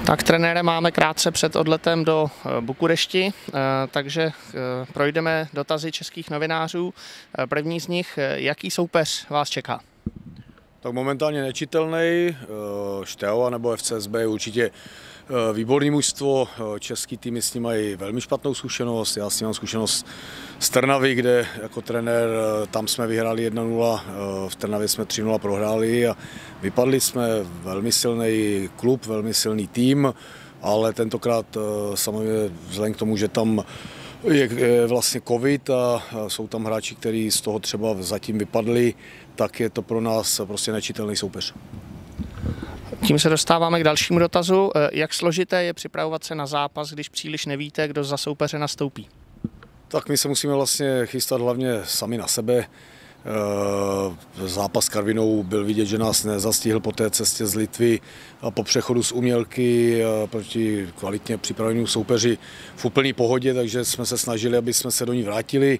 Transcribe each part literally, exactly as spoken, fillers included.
Tak trenére, máme krátce před odletem do Bukurešti, takže projdeme dotazy českých novinářů. První z nich, jaký soupeř vás čeká? Tak momentálně nečitelný, Steaua nebo F C S B je určitě výborný mužstvo, český týmy s ním mají velmi špatnou zkušenost, já s ním mám zkušenost z Trnavy, kde jako trenér tam jsme vyhráli jedna nula, v Trnavě jsme tři nula prohráli a vypadli jsme. Velmi silný klub, velmi silný tým, ale tentokrát samozřejmě vzhledem k tomu, že tam je vlastně covid a jsou tam hráči, kteří z toho třeba zatím vypadli, tak je to pro nás prostě nečitelný soupeř. Tím se dostáváme k dalšímu dotazu. Jak složité je připravovat se na zápas, když příliš nevíte, kdo za soupeře nastoupí? Tak my se musíme vlastně chystat hlavně sami na sebe. Zápas s Karvinou byl vidět, že nás nezastihl po té cestě z Litvy a po přechodu z Umělky proti kvalitně připravenému soupeři v úplné pohodě, takže jsme se snažili, aby jsme se do ní vrátili.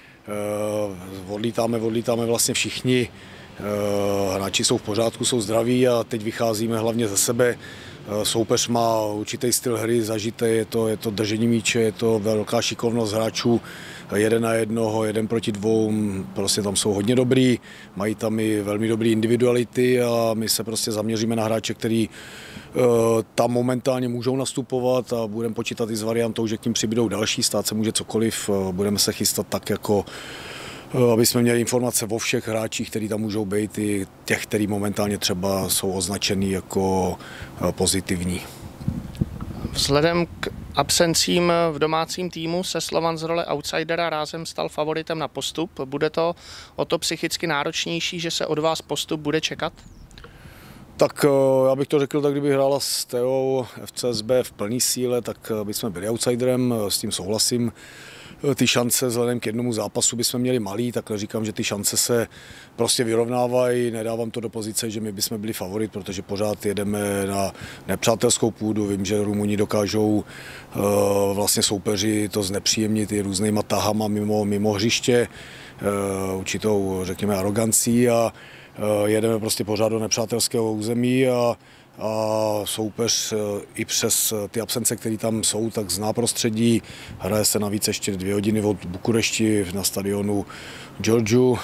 Odlítáme, odlítáme vlastně všichni. Hráči jsou v pořádku, jsou zdraví a teď vycházíme hlavně ze sebe. Soupeř má určitý styl hry, zažité, je to, je to držení míče, je to velká šikovnost hráčů, jeden na jednoho, jeden proti dvou, prostě tam jsou hodně dobrý, mají tam i velmi dobré individuality a my se prostě zaměříme na hráče, který tam momentálně můžou nastupovat a budeme počítat i s variantou, že k ním přibydou další, stát se může cokoliv, budeme se chystat tak jako aby jsme měli informace o všech hráčích, kteří tam můžou být, i těch, kteří momentálně třeba jsou označený jako pozitivní. Vzhledem k absencím v domácím týmu se Slovan z role outsidera rázem stal favoritem na postup. Bude to o to psychicky náročnější, že se od vás postup bude čekat? Tak já bych to řekl, tak kdyby hrála s Steaou F C S B v plné síle, tak bychom byli outsiderem, s tím souhlasím. Ty šance vzhledem k jednomu zápasu bychom měli malý, tak neříkám, že ty šance se prostě vyrovnávají, nedávám to do pozice, že my bychom byli favorit, protože pořád jedeme na nepřátelskou půdu, vím, že Rumuni dokážou uh, vlastně soupeři to znepříjemnit i různýma tahama mimo, mimo hřiště, uh, určitou, řekněme, arogancí a uh, jedeme prostě pořád do nepřátelského území a a soupeř i přes ty absence, které tam jsou, tak zná prostředí. Hraje se navíc ještě dvě hodiny od Bukurešti na stadionu Georgiou.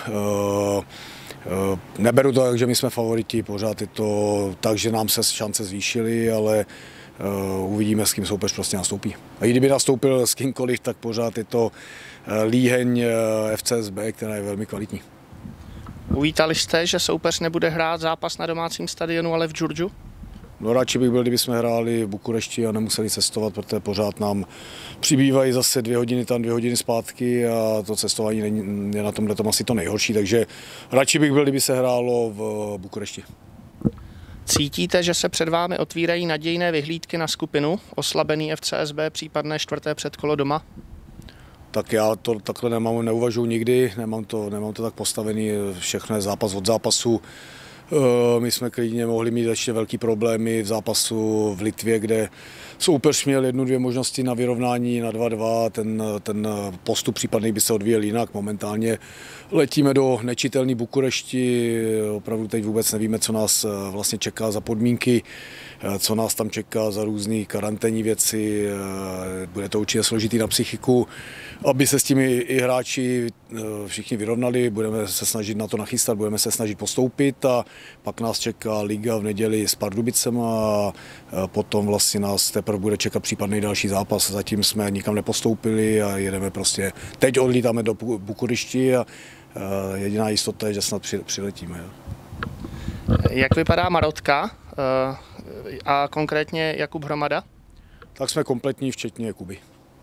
Neberu to tak, že my jsme favoriti, pořád je to tak, že nám se šance zvýšily, ale uvidíme, s kým soupeř prostě nastoupí. A i kdyby nastoupil s kýmkoliv, tak pořád je to líheň F C S B, která je velmi kvalitní. Uvítali jste, že soupeř nebude hrát zápas na domácím stadionu, ale v Georgiu? No radši bych byl, kdyby jsme hráli v Bukurešti a nemuseli cestovat, protože pořád nám přibývají zase dvě hodiny tam, dvě hodiny zpátky a to cestování není, je na tomhle tom asi to nejhorší, takže radši bych byl, kdyby se hrálo v Bukurešti. Cítíte, že se před vámi otvírají nadějné vyhlídky na skupinu, oslabený F C S B, případné čtvrté předkolo doma? Tak já to takhle nemám, neuvažuji nikdy, nemám to, nemám to tak postavený, všechno je zápas od zápasu. My jsme klidně mohli mít ještě velký problémy v zápasu v Litvě, kde soupeř měl jednu, dvě možnosti na vyrovnání na dva dva, ten, ten postup případný by se odvíjel jinak. Momentálně letíme do nečitelné Bukurešti, opravdu teď vůbec nevíme, co nás vlastně čeká za podmínky, co nás tam čeká za různé karanténní věci, bude to určitě složitý na psychiku, aby se s těmi i hráči všichni vyrovnali, budeme se snažit na to nachystat, budeme se snažit postoupit a pak nás čeká liga v neděli s Pardubicem a potom vlastně nás teprve bude čekat případný další zápas. Zatím jsme nikam nepostoupili a jedeme prostě, teď odlítáme do Bukurešti a jediná jistota je, že snad přiletíme. Jak vypadá Marotka a konkrétně Jakub Hromada? Tak jsme kompletní, včetně Jakuby.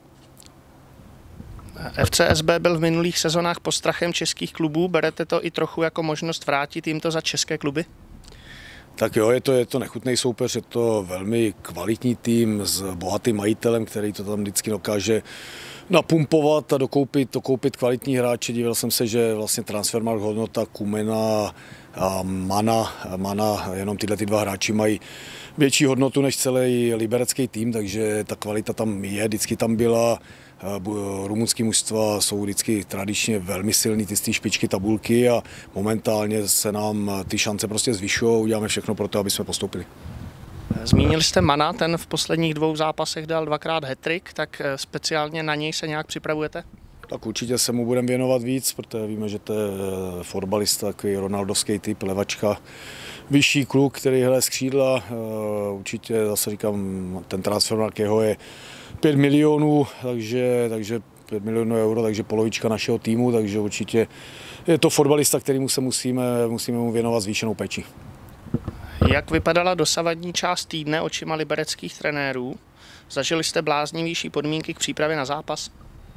F C S B byl v minulých sezonách postrachem českých klubů. Berete to i trochu jako možnost vrátit jim to za české kluby? Tak jo, je to, je to nechutný soupeř, je to velmi kvalitní tým s bohatým majitelem, který to tam vždycky dokáže napumpovat a dokoupit, dokoupit kvalitní hráče. Díval jsem se, že vlastně transfermarkt hodnota Kumena a Mana, Mana, jenom tyhle ty dva hráči mají větší hodnotu než celý liberecký tým, takže ta kvalita tam je, vždycky tam byla. Rumunský mužstva jsou vždycky tradičně velmi silný, ty z té špičky tabulky a momentálně se nám ty šance prostě zvyšují, uděláme všechno pro to, aby jsme postoupili. Zmínil jste Mana, ten v posledních dvou zápasech dal dvakrát hat-trick, tak speciálně na něj se nějak připravujete? Tak určitě se mu budeme věnovat víc, protože víme, že to je fotbalista, takový ronaldovský typ, levačka, vyšší kluk, který hraje z křídla. Určitě zase říkám, ten transfermarkt jeho je pět milionů, takže, takže pět milionů euro, takže polovička našeho týmu, takže určitě je to fotbalista, kterému se musíme, musíme mu věnovat zvýšenou péči. Jak vypadala dosavadní část týdne očima libereckých trenérů? Zažili jste bláznivější podmínky k přípravě na zápas?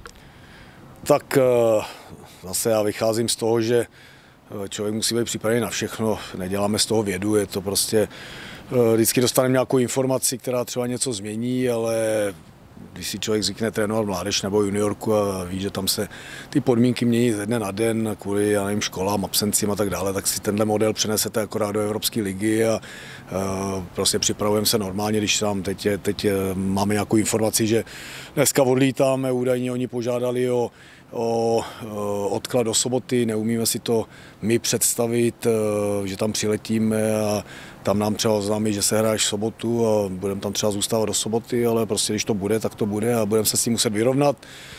Tak zase já vycházím z toho, že člověk musí být připravený na všechno, neděláme z toho vědu, je to prostě, vždycky dostaneme nějakou informaci, která třeba něco změní, ale když si člověk zvykne trénovat mládež nebo juniorku a ví, že tam se ty podmínky mění ze dne na den kvůli, já nevím, školám, absencím a tak dále, tak si tenhle model přenesete akorát do Evropské ligy a, a prostě připravujeme se normálně, když tam teď, je, teď je, máme nějakou informaci, že dneska odlítáme, údajně oni požádali o, o, o odklad do soboty, neumíme si to my představit, že tam přiletíme a tam nám třeba oznámí, že se hraje v sobotu a budeme tam třeba zůstávat do soboty, ale prostě když to bude, tak to bude a budeme se s tím muset vyrovnat.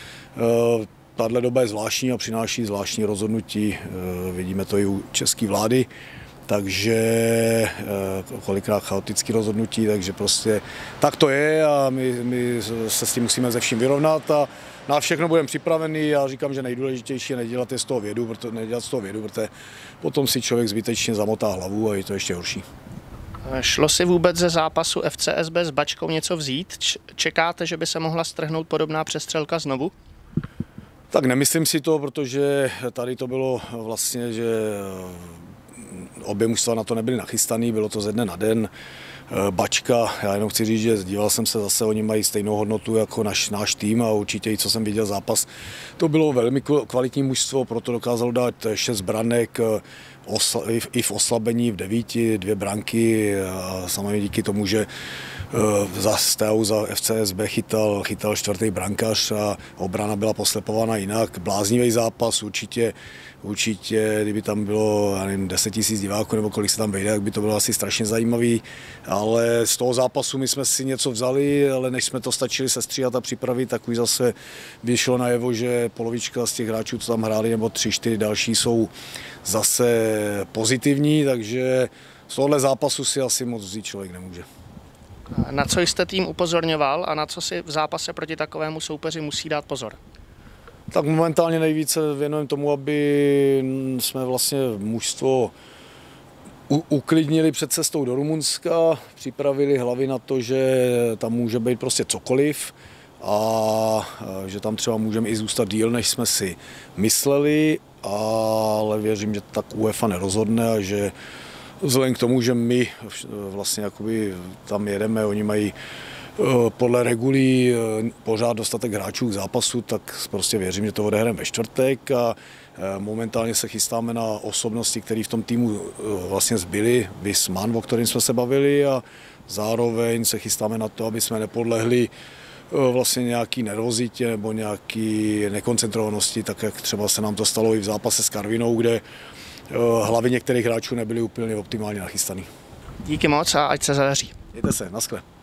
Tahle doba je zvláštní a přináší zvláštní rozhodnutí, vidíme to i u české vlády, takže kolikrát chaotické rozhodnutí, takže prostě tak to je a my, my se s tím musíme ze vším vyrovnat a na všechno budeme připraveni. Já říkám, že nejdůležitější je nedělat je z toho vědu, protože, nedělat z toho vědu, protože potom si člověk zbytečně zamotá hlavu a je to ještě horší. Šlo si vůbec ze zápasu F C S B s Bačkou něco vzít? Čekáte, že by se mohla strhnout podobná přestřelka znovu? Tak nemyslím si to, protože tady to bylo vlastně, že obě mužstva na to nebyly nachystaný, bylo to ze dne na den. Bačka, já jenom chci říct, že díval jsem se zase, oni mají stejnou hodnotu jako naš, náš tým a určitě i co jsem viděl zápas, to bylo velmi kvalitní mužstvo, proto dokázalo dát šest branek, i v oslabení v devíti, dvě branky a samozřejmě díky tomu, že za Steaua za F C S B chytal, chytal čtvrtý brankář a obrana byla poslepována jinak. Bláznivý zápas, určitě, určitě, kdyby tam bylo, já nevím, deset tisíc diváků nebo kolik se tam vejde, tak by to bylo asi strašně zajímavý, ale z toho zápasu my jsme si něco vzali, ale než jsme to stačili sestříhat a připravit, tak už zase vyšlo najevo, že polovička z těch hráčů, co tam hráli, nebo tři, čtyři další jsou zase pozitivní, takže z tohohle zápasu si asi moc vzít člověk nemůže. Na co jste tým upozorňoval a na co si v zápase proti takovému soupeři musí dát pozor? Tak momentálně nejvíce věnujeme tomu, aby jsme vlastně mužstvo uklidnili před cestou do Rumunska, připravili hlavy na to, že tam může být prostě cokoliv a že tam třeba můžeme i zůstat díl, než jsme si mysleli, ale věřím, že tak UEFA nerozhodne a že vzhledem k tomu, že my vlastně jakoby tam jedeme, oni mají podle regulí pořád dostatek hráčů k zápasu, tak prostě věřím, že to odehrajeme ve čtvrtek a momentálně se chystáme na osobnosti, které v tom týmu vlastně zbyly, viz Man, o kterém jsme se bavili a zároveň se chystáme na to, aby jsme nepodlehli vlastně nějaký nervozitě nebo nějaký nekoncentrovanosti, tak jak třeba se nám to stalo i v zápase s Karvinou, kde hlavy některých hráčů nebyly úplně optimálně nachystaný. Díky moc a ať se zadaří. Mějte se, naschle.